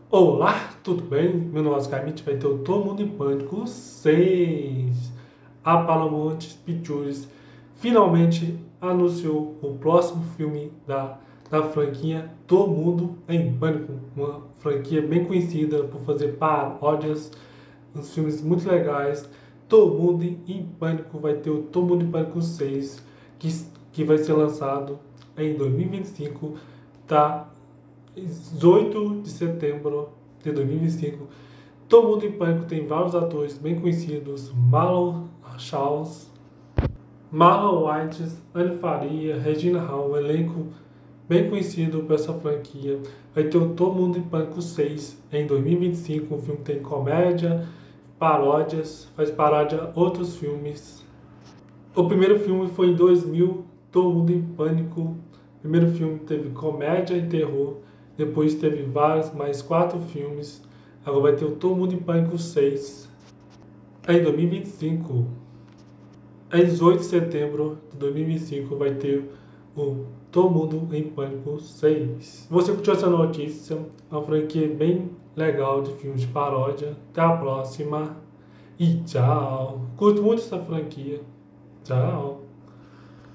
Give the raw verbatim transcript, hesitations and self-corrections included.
Olá, tudo bem? Meu nome é Oscar Mitch, vai ter o Todo Mundo em Pânico seis. A Paramount Pictures finalmente anunciou o próximo filme da, da franquia Todo Mundo em Pânico, uma franquia bem conhecida por fazer paródias, uns filmes muito legais. Todo Mundo em Pânico vai ter o Todo Mundo em Pânico seis, que, que vai ser lançado em dois mil e vinte e cinco, tá? dezoito de setembro de dois mil e vinte e cinco. Todo Mundo em Pânico tem vários atores bem conhecidos: Marlon Charles, Marlon Wayans, Anne Faria, Regina Hall, um elenco bem conhecido por essa franquia. Vai ter o Todo Mundo em Pânico seis em dois mil e vinte e cinco. O filme tem comédia, paródias, faz paródia a outros filmes. O primeiro filme foi em dois mil, Todo Mundo em Pânico. O primeiro filme teve comédia e terror. Depois teve vários, mais quatro filmes. Agora vai ter o Todo Mundo em Pânico seis em dois mil e vinte e cinco. Em dezoito de setembro de dois mil e vinte e cinco vai ter o Todo Mundo em Pânico seis. Se você curtiu essa notícia, é uma franquia bem legal de filmes de paródia. Até a próxima e tchau. Curto muito essa franquia. Tchau.